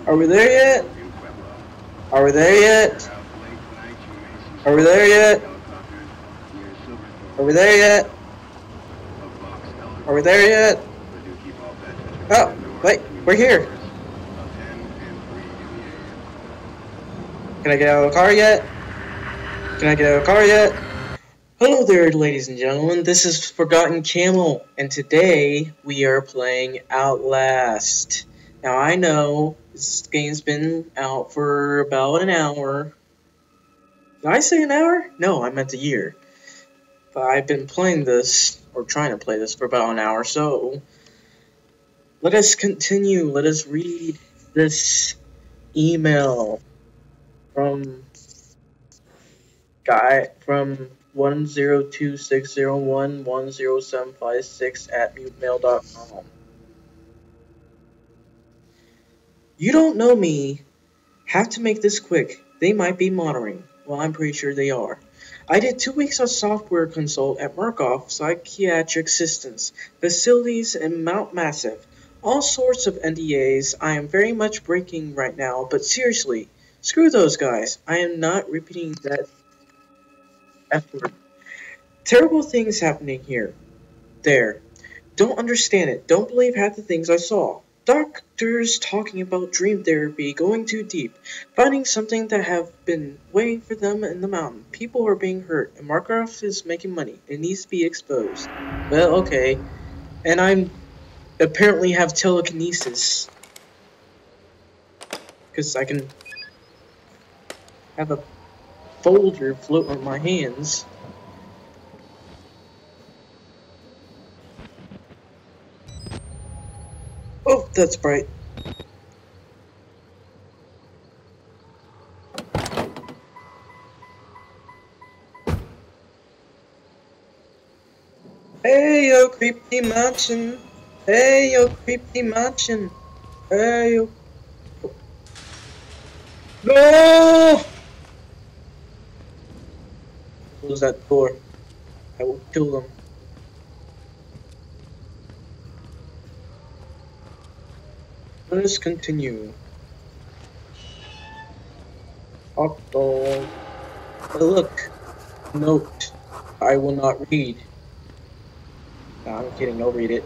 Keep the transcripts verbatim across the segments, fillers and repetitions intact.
Are we there yet? Are we there yet? Are we there yet? Are we there yet? Are we there yet? Oh, wait, we're here. Can I get out of the car yet? Can I get out of the car yet? Hello there, ladies and gentlemen. This is Forgotten Camel, and today we are playing Outlast. Now, I know this game's been out for about an hour. Did I say an hour? No, I meant a year. But I've been playing this, or trying to play this, for about an hour, so let us continue. Let us read this email from guy from one zero two six zero one one zero seven five six at mutemail dot com. You don't know me. Have to make this quick. They might be monitoring. Well, I'm pretty sure they are. I did two weeks of software consult at Markov Psychiatric Systems, facilities in Mount Massive. All sorts of N D As I am very much breaking right now, but seriously, screw those guys. I am not repeating that effort. Terrible things happening here. There. Don't understand it. Don't believe half the things I saw. Doctors talking about dream therapy, going too deep, finding something that have been waiting for them in the mountain. People are being hurt, and Markov is making money. It needs to be exposed. Well, okay. And I'm apparently have telekinesis. Because I can have a folder float on my hands. Oh, that's bright. Hey, yo, creepy mansion. Hey, yo, creepy mansion. Hey, yo. No! Close that door. I will kill them. Let us continue. Hot dog. Oh, look. Note. I will not read. No, I'm kidding. I'll read it.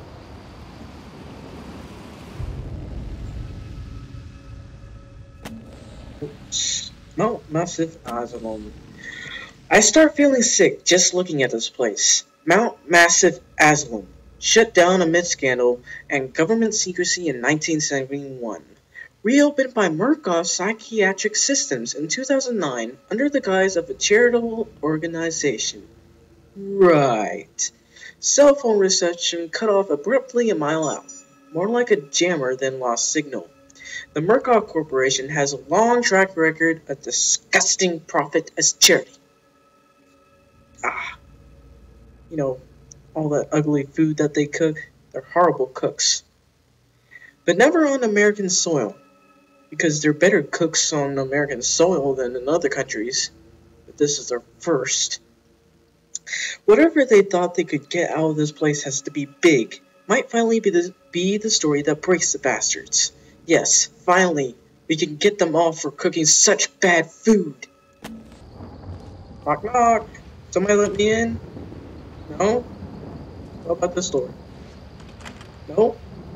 Oops. Mount Massive Asylum. I start feeling sick just looking at this place. Mount Massive Asylum. Shut down amid scandal and government secrecy in nineteen seventy-one. Reopened by Markov Psychiatric Systems in two thousand nine under the guise of a charitable organization. Right. Cell phone reception cut off abruptly a mile out. More like a jammer than lost signal. The Markov Corporation has a long track record of disgusting profit as charity. Ah. You know, all that ugly food that they cook, they're horrible cooks. But never on American soil, because they're better cooks on American soil than in other countries. But this is their first. Whatever they thought they could get out of this place has to be big. Might finally be the, be the story that breaks the bastards. Yes, finally, we can get them off for cooking such bad food. Knock knock. Somebody let me in? No? What about this door? No?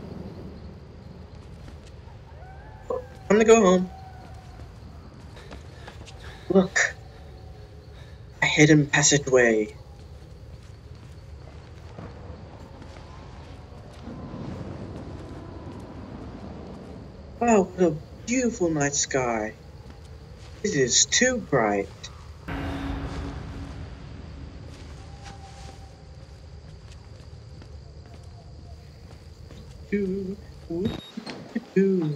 I'm gonna go home. Look. A hidden passageway. Wow, what a beautiful night sky. It is too bright. Do, do, do.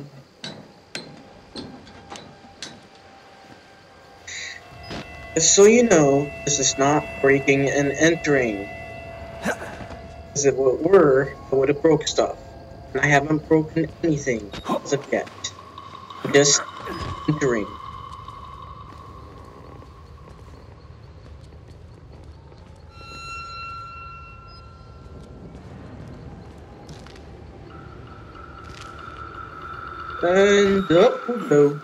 Just so you know, this is not breaking and entering. As if it were, I would have broke stuff. And I haven't broken anything as of yet. I'm just entering. And up we go.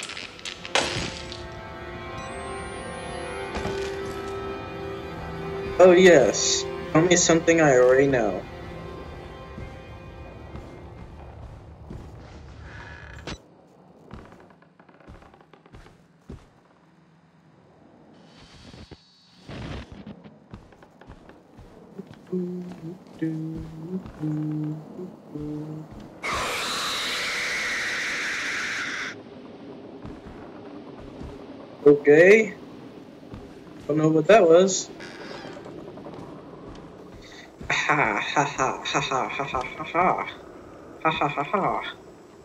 Oh yes, tell me something I already know. Okay, don't know what that was. Ha ha ha ha ha ha ha ha ha ha ha ha ha.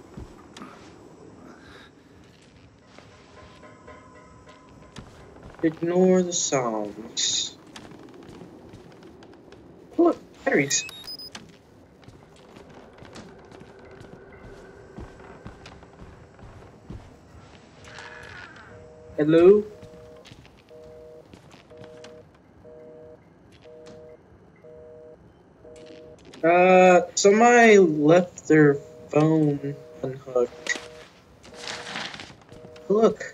Ignore the sounds. Look, batteries. Hello? Uh, somebody left their phone unhooked. Look.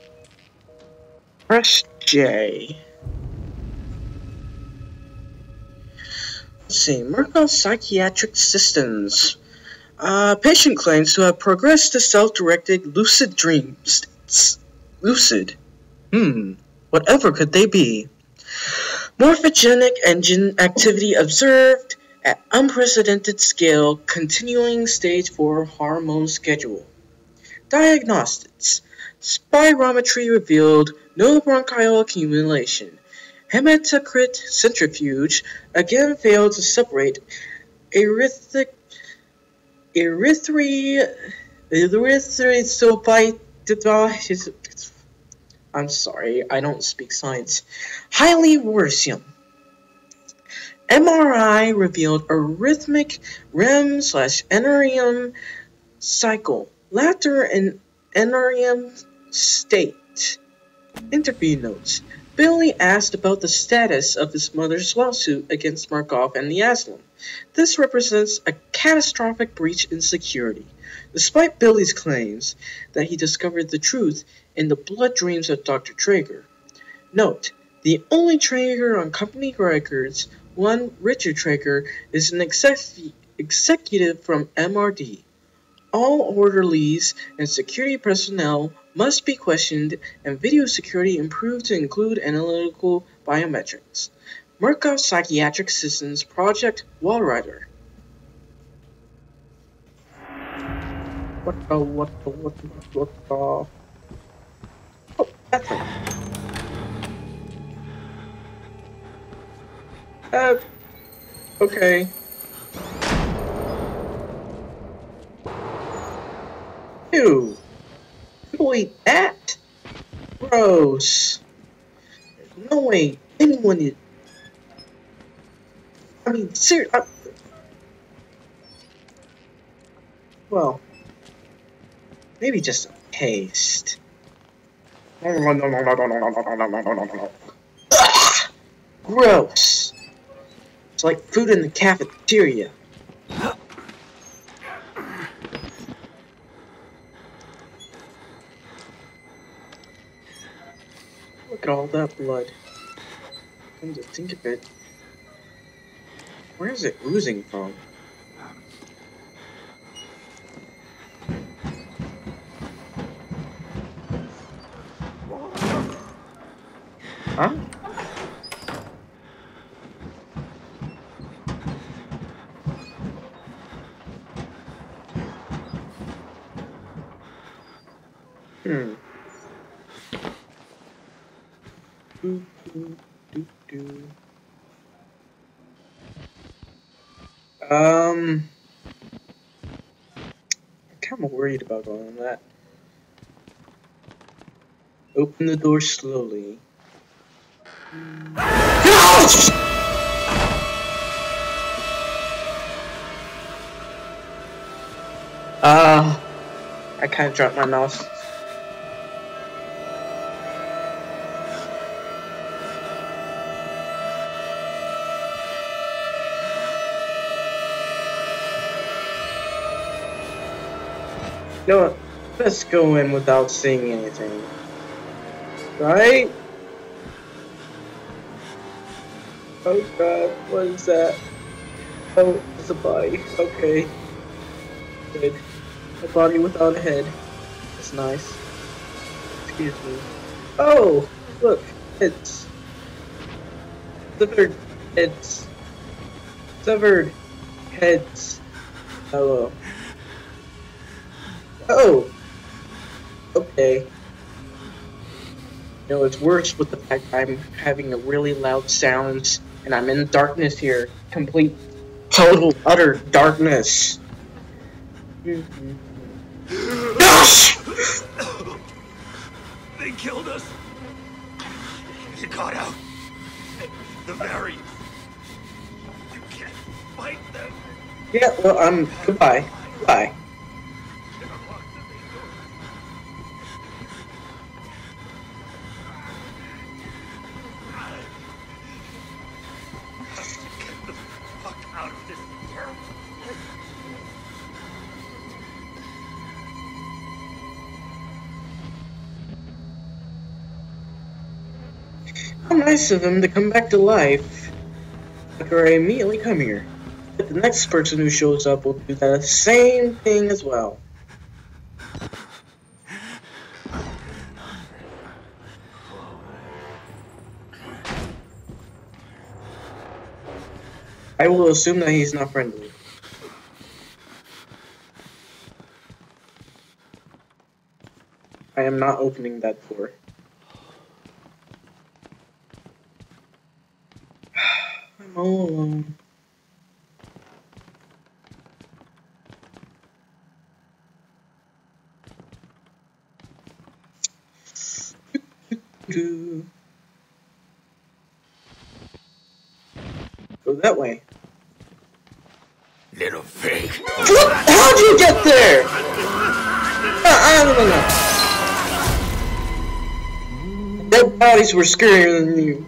Press J. Let's see. Murkoff Psychiatric Systems. Uh, patient claims to have progressed to self-directed lucid dream states. Lucid. Hmm. Whatever could they be? Morphogenic engine activity observed at unprecedented scale, continuing stage four hormone schedule. Diagnostics. Spirometry revealed no bronchial accumulation. Hematocrit centrifuge again failed to separate erythric erythri erythrocyte. I'm sorry, I don't speak science. Highly worrisome. M R I revealed a rhythmic R E M slash N R E M cycle, laughter and N R E M state. Interview notes. Billy asked about the status of his mother's lawsuit against Markov and the Aslan. This represents a catastrophic breach in security. Despite Billy's claims that he discovered the truth in the blood dreams of Doctor Traeger. Note, the only Traeger on company records, one Richard Traeger, is an exec executive from M R D. All orderlies and security personnel must be questioned and video security improved to include analytical biometrics. Murkoff Psychiatric Systems Project Wallrider. What the, what the, what the, what the... Oh, bathroom. Uh, okay. Ew. People eat that? Gross. There's no way anyone is... I mean, seriously. I... Well, maybe just a taste. Gross. It's like food in the cafeteria. Look at all that blood. Come to think of it, where is it oozing from? Huh? Hmm. Doo, doo, doo, doo. Um, I'm kind of worried about going on that. Open the door slowly. Uh, I kind of dropped my mouse. You know what? Let's go in without seeing anything. Right? Oh god, what is that? Oh, it's a body. Okay. Good. A body without a head. That's nice. Excuse me. Oh! Look! It's... Severed heads. Severed heads. Hello. Oh! Okay. You know, it's worse with the fact I'm having a really loud sounds and I'm in darkness here. Complete, total, utter darkness. Mm-hmm. Gosh! They killed us. You got out. The very. You can't fight them. Yeah, well, um, goodbye. Goodbye. Get the fuck out of this terrible place. How nice of him to come back to life after I immediately come here. But the next person who shows up will do the same thing as well. I will assume that he's not friendly. I am not opening that door. I'm all alone. Go that way. Little pig. How'd you get there? Uh, no, no, no. Dead bodies were scarier than you.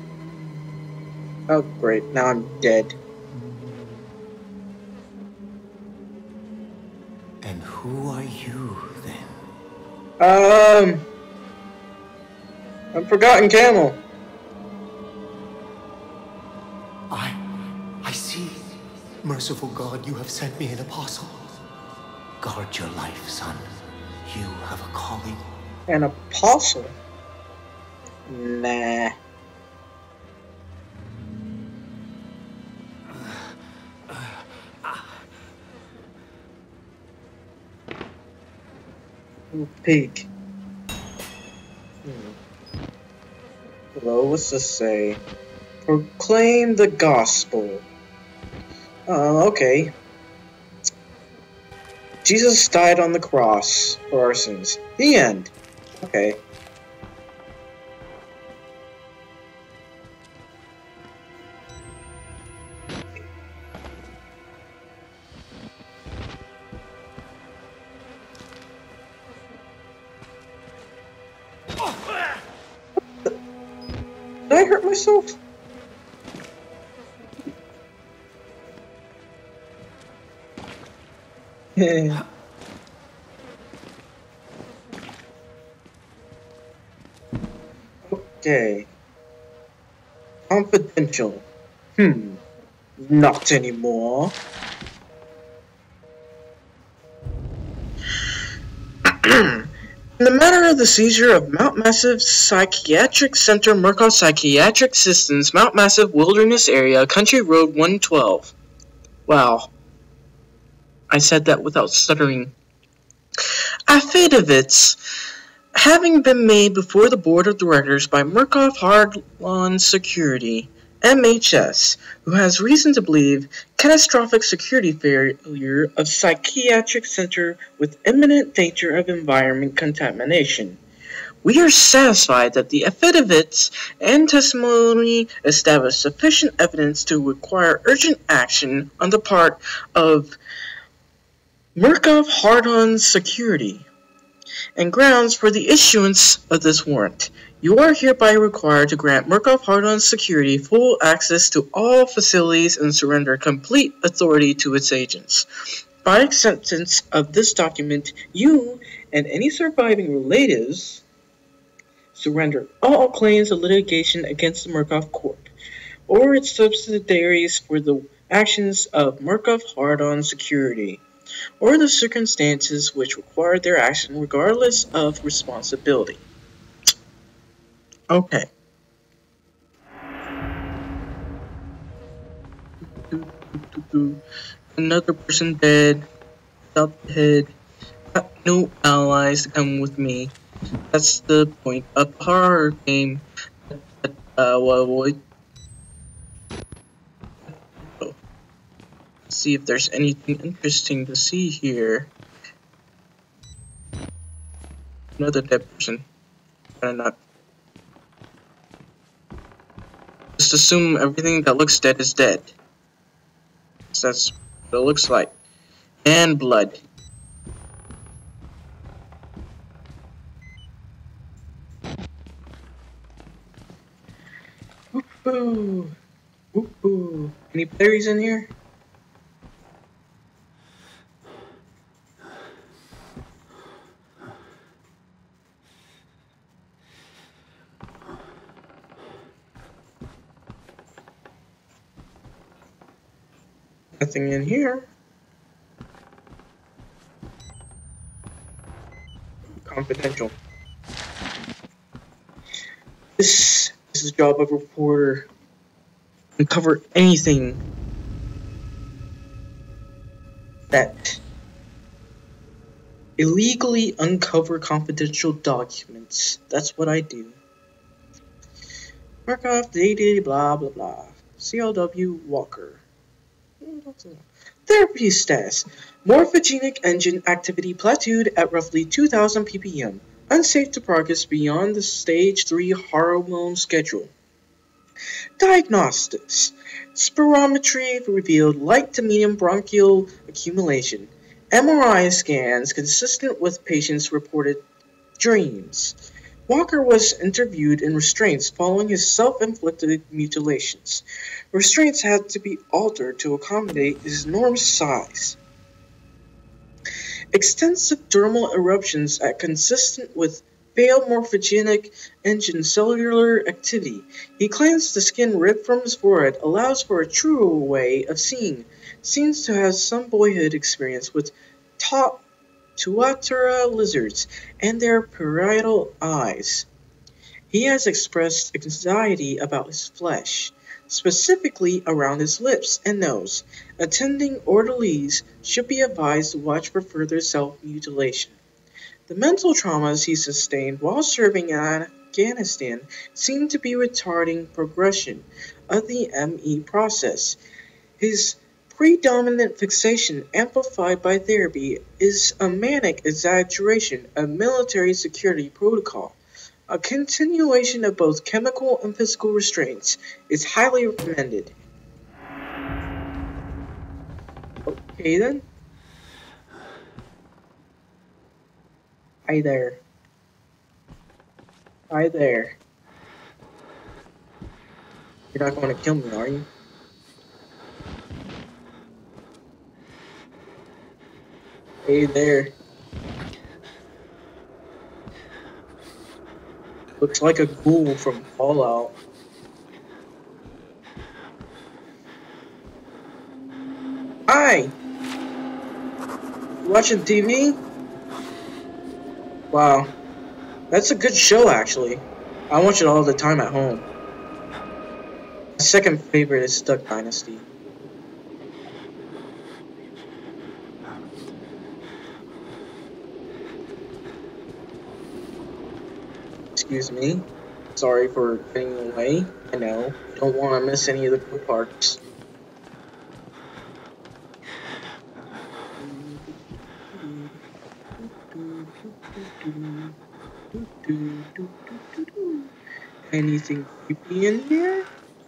Oh great, now I'm dead. And who are you then? Um, I'm Forgotten Camel. I, I see. Merciful God, you have sent me an apostle. Guard your life, son. You have a calling. An apostle? Nah. Ooh, pig. Hmm. Hello, what's this say? Proclaim the gospel. Uh, okay. Jesus died on the cross for our sins. The end. Okay. Did I hurt myself? Okay. Confidential. Hmm. Not anymore. In the matter of the seizure of Mount Massive Psychiatric Center, Murkoff Psychiatric Systems, Mount Massive Wilderness Area, Country Road one twelve. Wow. I said that without stuttering. Affidavits having been made before the Board of Directors by Murkoff Hardlawn Security, M H S, who has reason to believe catastrophic security failure of psychiatric center with imminent danger of environment contamination. We are satisfied that the affidavits and testimony establish sufficient evidence to require urgent action on the part of Murkoff Hardlawn Security and grounds for the issuance of this warrant. You are hereby required to grant Murkoff Hardlawn Security full access to all facilities and surrender complete authority to its agents. By acceptance of this document, you and any surviving relatives surrender all claims of litigation against the Murkoff Court or its subsidiaries for the actions of Murkoff Hard-On Security or the circumstances which required their action regardless of responsibility. Okay. Another person dead, without the head, got no allies to come with me. That's the point of the horror game. Uh, well, we'll see if there's anything interesting to see here. Another dead person. Better not. Just assume everything that looks dead is dead. So that's what it looks like. And blood. Whoop-boo. Whoop-boo. Any berries in here? Nothing in here. Confidential. This is the job of a reporter. Uncover anything that illegally uncover confidential documents. That's what I do. Murkoff dated blah blah blah. C L W Walker. Therapy status. Morphogenic engine activity plateaued at roughly two thousand p p m. Unsafe to progress beyond the stage three hormone schedule. Diagnostics. Spirometry revealed light to medium bronchial accumulation. M R I scans consistent with patients' reported dreams. Walker was interviewed in restraints following his self-inflicted mutilations. Restraints had to be altered to accommodate his enormous size. Extensive dermal eruptions are consistent with failed morphogenic engine cellular activity. He claims the skin ripped from his forehead allows for a truer way of seeing. Seems to have some boyhood experience with top Tuatara lizards and their parietal eyes. He has expressed anxiety about his flesh, specifically around his lips and nose. Attending orderlies should be advised to watch for further self-mutilation. The mental traumas he sustained while serving in Afghanistan seem to be retarding progression of the M E process. His predominant fixation, amplified by therapy, is a manic exaggeration of military security protocol. A continuation of both chemical and physical restraints is highly recommended. Okay then. Hi there. Hi there. You're not going to kill me, are you? Hey there. Looks like a ghoul from Fallout. Hi! You watching T V? Wow. That's a good show, actually. I watch it all the time at home. My second favorite is Duck Dynasty. Excuse me. Sorry for getting away. I know. Don't want to miss any of the cool parts. Anything creepy in here?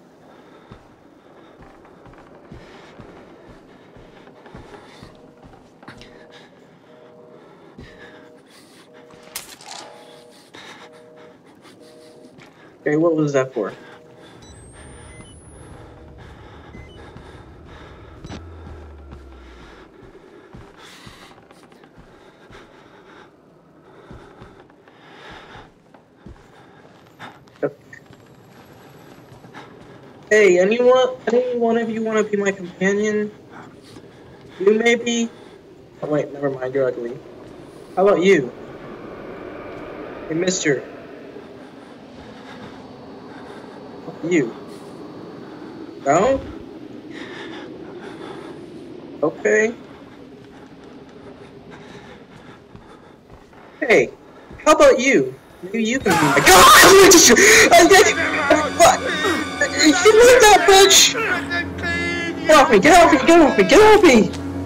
Okay, what was that for? Hey, anyone, any one of you want to be my companion? You maybe? Oh wait, never mind, you're ugly. How about you? Hey, mister. How about you? No? Okay. Hey, how about you? Maybe you can be my- God! I just- I did- What? You like that bitch? Get off me, get off me, get off me, get off me!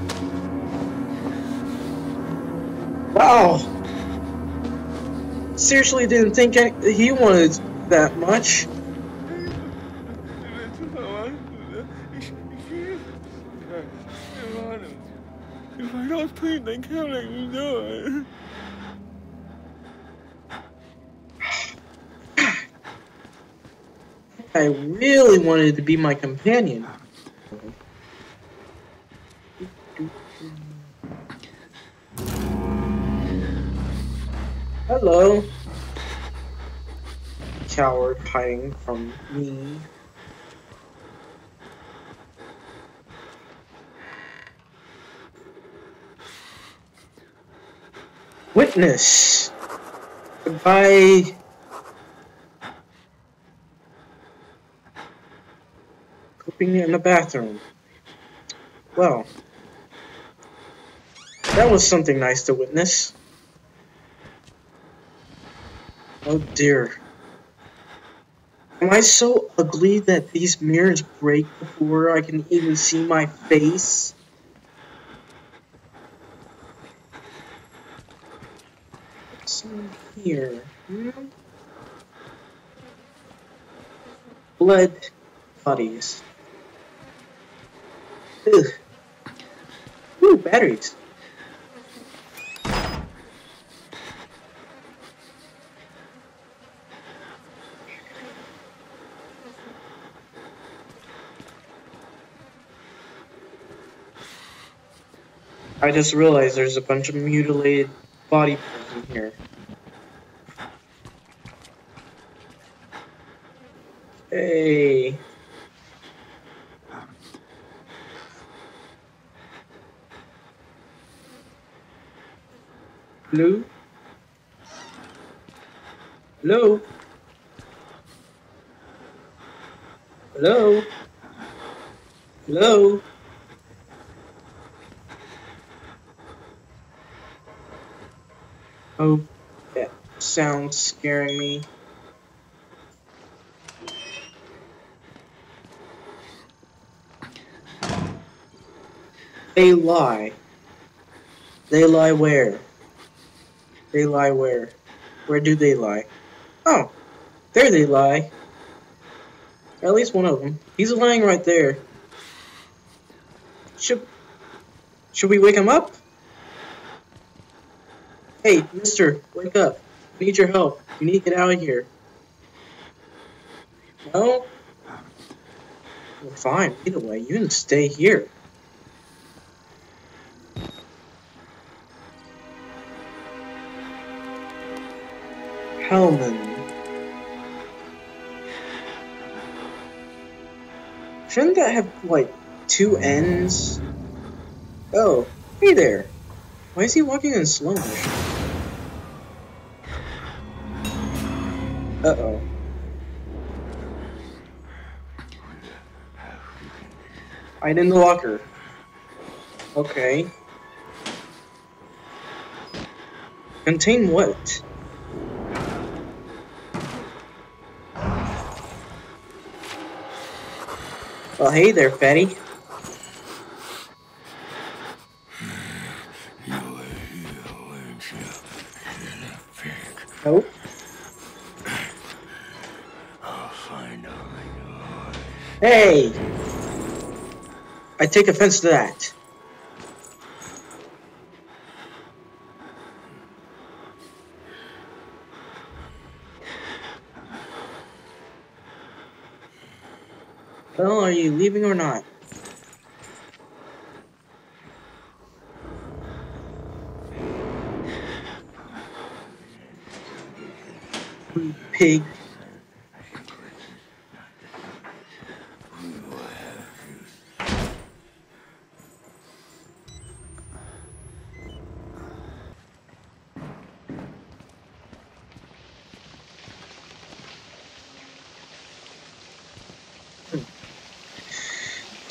Wow. Seriously didn't think any- he wanted that much. If I don't plead, they can't let me do it. I really wanted to be my companion. Hello. Coward hiding from me. Witness. Goodbye. Pooping in the bathroom. Well, that was something nice to witness. Oh dear. Am I so ugly that these mirrors break before I can even see my face? What's in here? Hmm? Blood bodies. Ugh. Ooh, batteries. I just realized there's a bunch of mutilated body parts in here. Hey. Hello? Hello? Hello? Hello? Oh, that sounds scaring me. They lie. They lie where? They lie where? Where do they lie? Oh, there they lie. Or at least one of them. He's lying right there. Should should we wake him up? Hey, mister, wake up. We need your help. We need to get out of here. No? Well, fine. Either way, you can stay here. Hellman. Shouldn't that have, like, two ends? Oh, hey there. Why is he walking in slow motion? Uh-oh. Hide in the locker. Okay. Contain what? Well, hey there, fatty. Nope. Hey! I take offense to that. Well, are you leaving or not? Pig.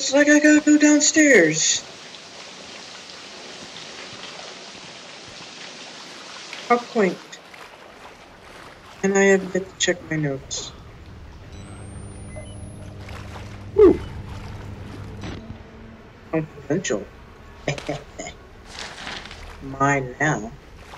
Looks like I gotta go downstairs. How quaint. And I have yet to check my notes. Whew. Confidential. Mine now.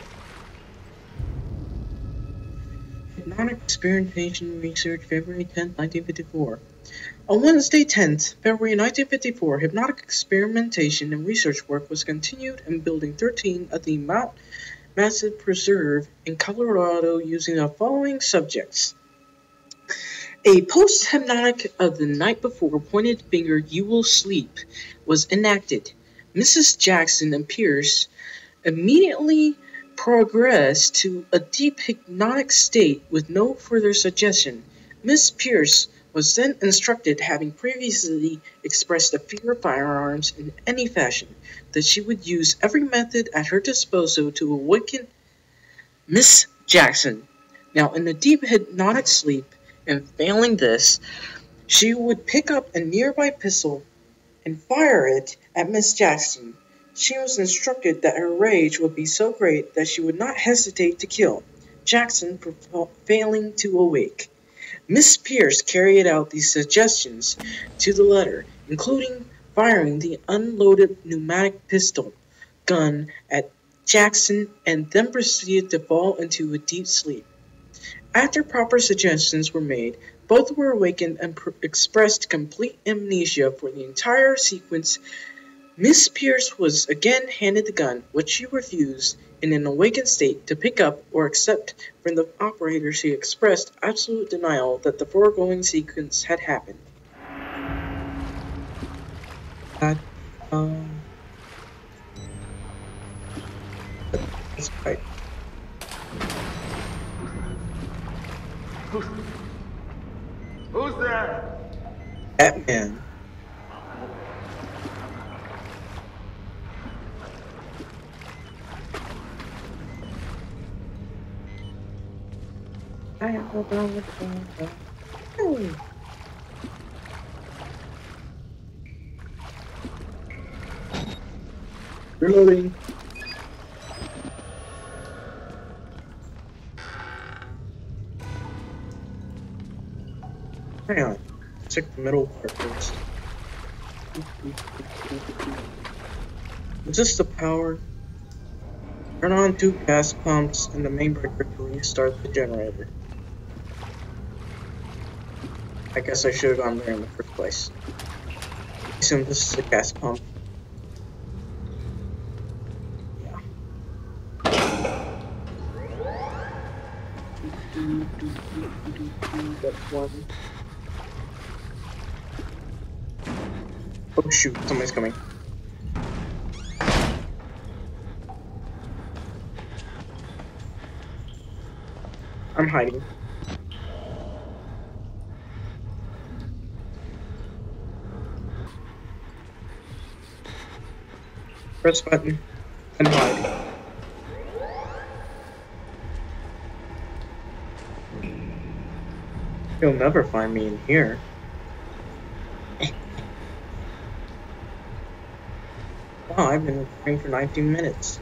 Hypnotic Experimentation Research, February tenth, nineteen fifty-four. On Wednesday tenth, February nineteen fifty-four, hypnotic experimentation and research work was continued in Building thirteen of the Mount Massive Preserve in Colorado using the following subjects. A post-hypnotic of the night before pointed finger "you will sleep" was enacted. Missus Jackson and Pierce immediately progressed to a deep hypnotic state with no further suggestion. Miss Pierce was then instructed, having previously expressed a fear of firearms in any fashion, that she would use every method at her disposal to awaken Miss Jackson. Now, in a deep hypnotic sleep, and failing this, she would pick up a nearby pistol and fire it at Miss Jackson. She was instructed that her rage would be so great that she would not hesitate to kill Jackson for failing to awake. Miss Pierce carried out these suggestions to the letter, including firing the unloaded pneumatic pistol gun at Jackson, and then proceeded to fall into a deep sleep. After proper suggestions were made, both were awakened and pr- expressed complete amnesia for the entire sequence. Miss Pierce was again handed the gun, which she refused, in an awakened state, to pick up or accept from the operator. She expressed absolute denial that the foregoing sequence had happened. Uh, um, that's right. Who's, who's there? Batman. I am the dog with the dog. Oh. Reloading. Hang on. Check the middle part first. Is this the power? Turn on two gas pumps and the main breaker to restart the generator. I guess I should have gone there in the first place. I assume this is a gas pump. Yeah. That's one. Oh shoot, somebody's coming. I'm hiding. Press button and hide. You'll never find me in here. Wow, I've been recording for nineteen minutes.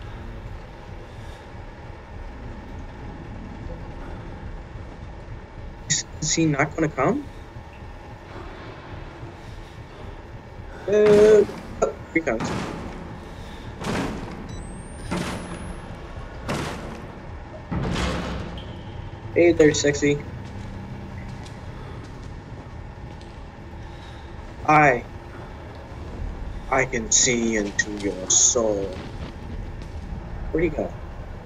Is he not gonna come? Uh, oh, here he comes. Hey there, sexy. I, I can see into your soul. Where'd he go?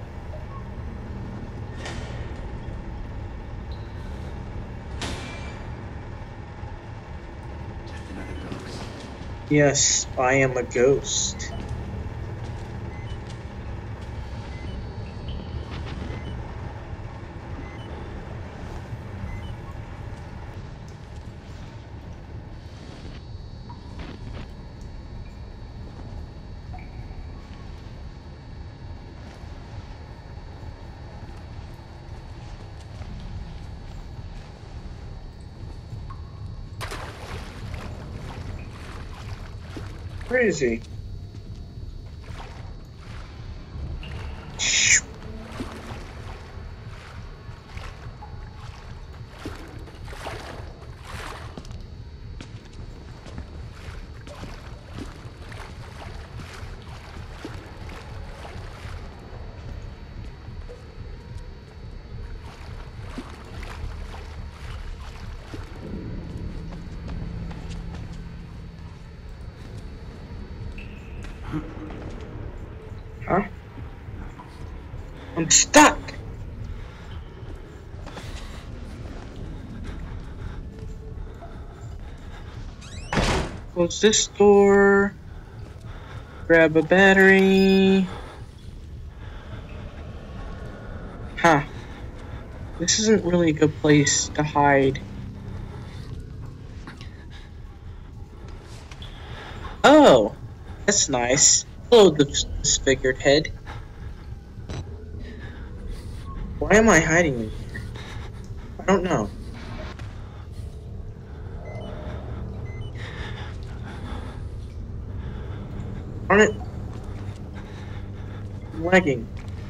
Yes, I am a ghost. Where is he? Huh? I'm stuck! Close this door. Grab a battery. Huh. This isn't really a good place to hide. Oh! That's nice. Hello, dis disfigured head. Why am I hiding in here? I don't know. Darn it. I'm lagging.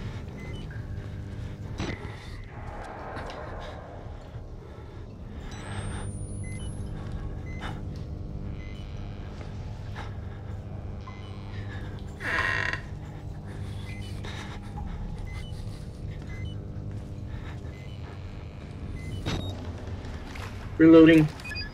Reloading.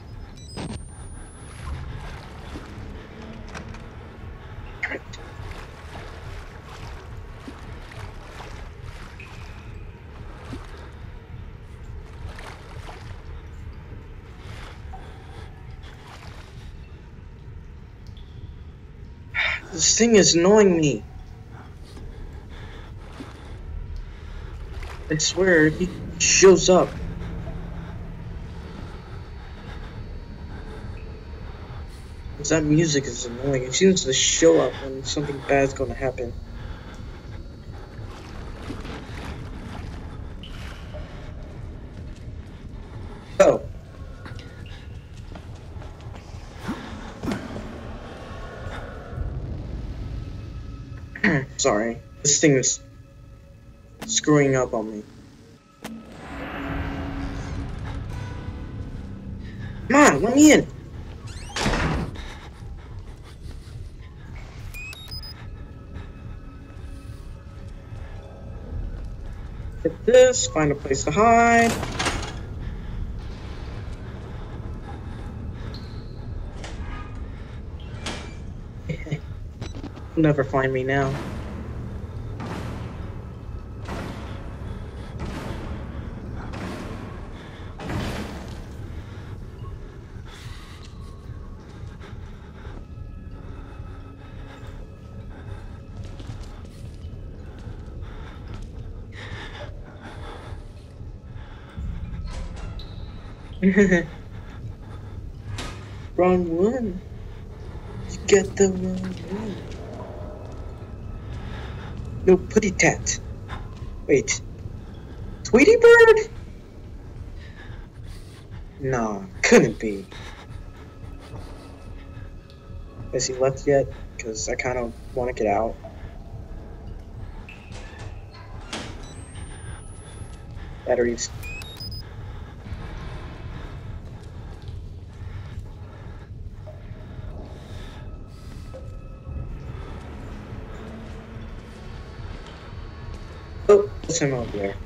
This thing is annoying me. I swear, he shows up. That music is annoying. It seems to show up when something bad's gonna happen. Oh. Sorry. This thing is screwing up on me. Come on, let me in. Hit this, find a place to hide. You'll never find me now. Wrong one. You get the wrong one. No putty tat. Wait. Tweety Bird? Nah, couldn't be. Has he left yet? Because I kind of want to get out. Batteries. Oh, there's him over there.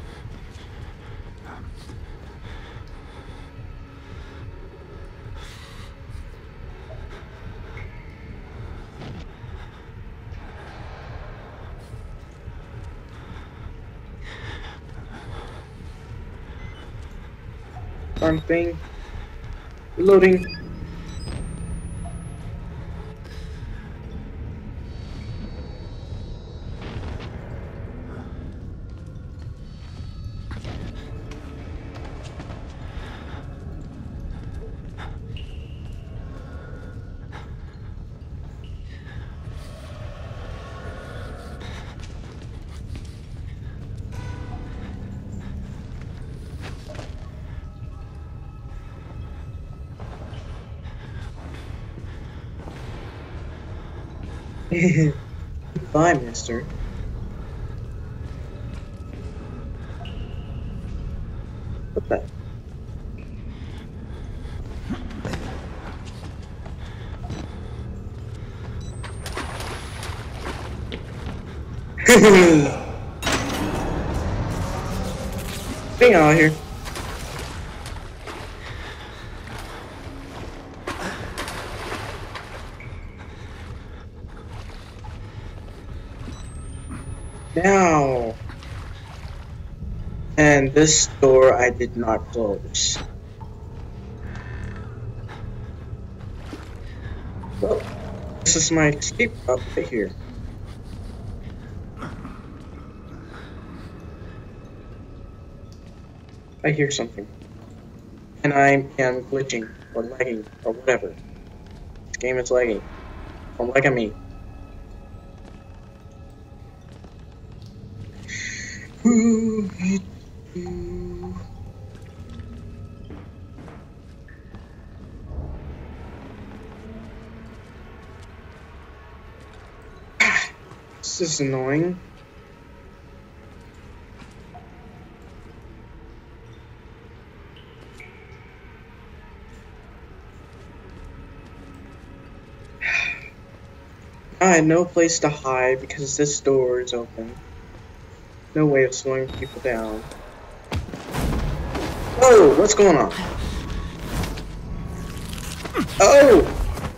Darn thing. Reloading. Goodbye, mister. What the? Hang out here. Now. And this door I did not close. Well, this is my escape route right here. I hear something. And I am glitching, or lagging, or whatever. This game is lagging. Don't lag at me. Ooh, ooh. This is annoying. I had no place to hide because this door is open. No way of slowing people down. Oh, what's going on? Oh!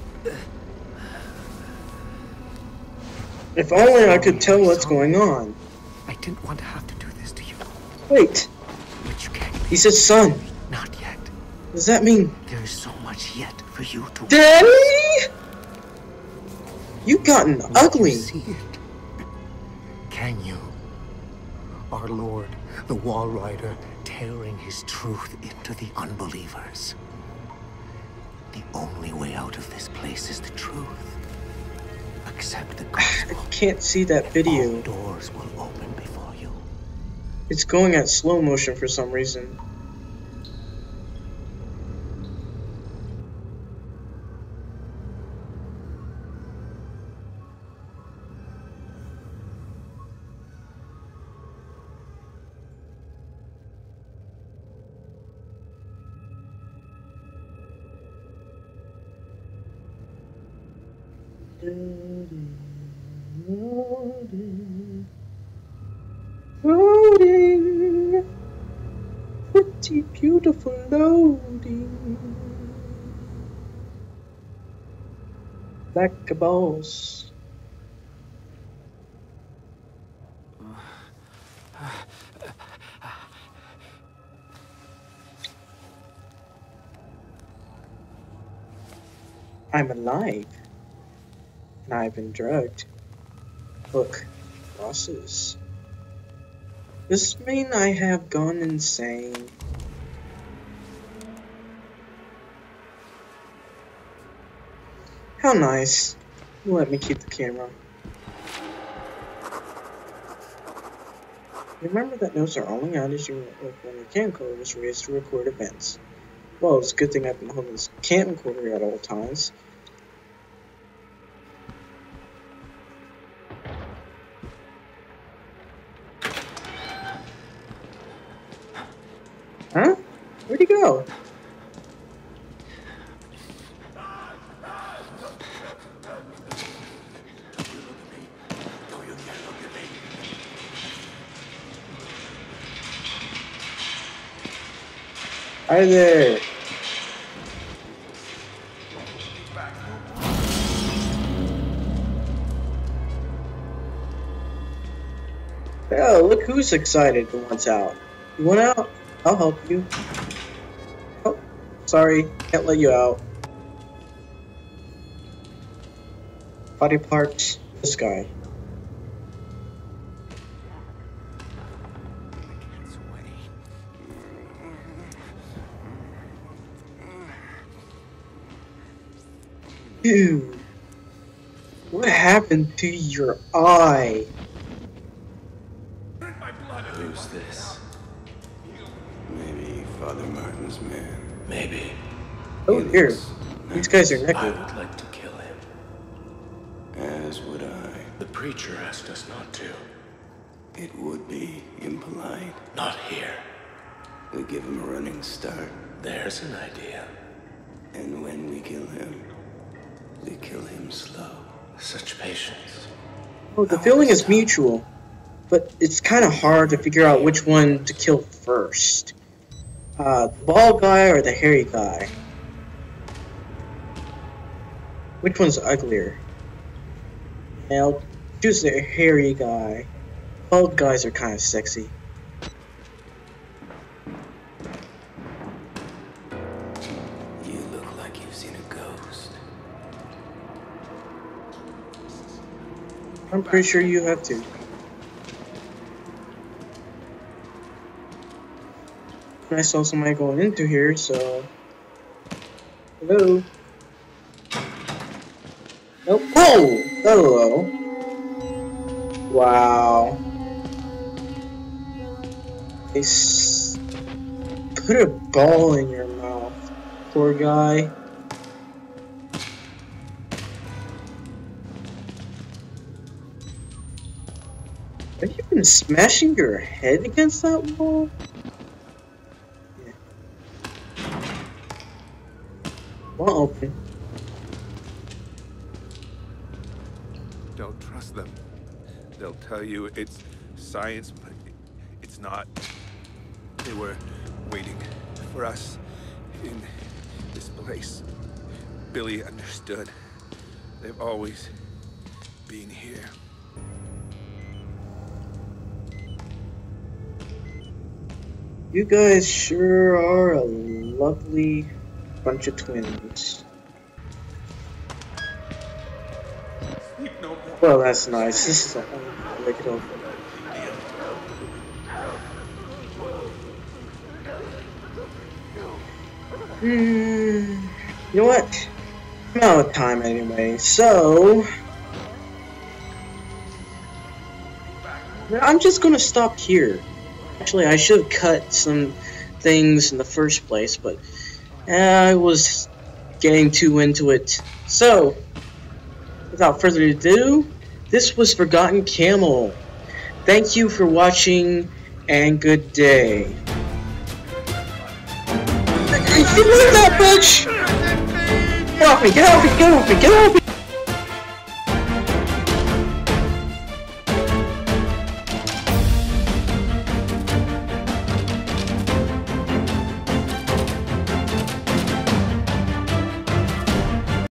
If only I could tell what's going on. I didn't want to have to do this to you. Wait. But you can't. He said son. Not yet. Does that mean... There is so much yet for you to... Daddy? You've gotten ugly. You see it? Can you? Our Lord, the Wall Rider, tearing his truth into the unbelievers. The only way out of this place is the truth. Accept the gospel. I can't see that video. All doors will open before you. It's going at slow motion for some reason. Loading, loading, pretty beautiful loading, like a boss. I'm alive. And I've been drugged. Look, bosses. Does this mean I have gone insane? How nice. You let me keep the camera. Remember that notes are only on as you when the camcorder is raised to record events. Well, it's a good thing I've been holding this camcorder at all times. Huh? Where'd he go? Hi there. Oh, look who's excited and wants out. You want out? I'll help you. Oh, sorry, can't let you out. Body parts, this guy. Dude, what happened to your eye? Who's this? Maybe Father Martin's man. Maybe. Oh dear, these guys are I naked. would like to kill him. As would I. preacher asked us not to. It would be impolite. Not here. We give him a running start. There's an idea. And when we kill him, we kill him slow. Such patience. Oh, the feeling is mutual, but it's kind of hard to figure out which one to kill first. Uh, the bald guy or the hairy guy? Which one's uglier? Yeah, I'll choose the hairy guy. Bald guys are kind of sexy. You look like you've seen a ghost. I'm pretty sure you have to. I saw somebody going into here, so... Hello? Nope. Oh! Hello. Wow. They s put a ball in your mouth. Poor guy. Have you been smashing your head against that wall? Yeah. Won't open. Don't trust them. They'll tell you it's science, but it's not. They were waiting for us in this place. Billy understood. They've always been here. You guys sure are a lovely bunch of twins. Well, that's nice. This is a make it over. Hmm. You know what? I'm out of time anyway, so I'm just gonna stop here. Actually, I should have cut some things in the first place, but I was getting too into it. So, without further ado, this was Forgotten Camel. Thank you for watching, and good day. You leave that bitch! Get off me! Get off me! Get off me! Get off me!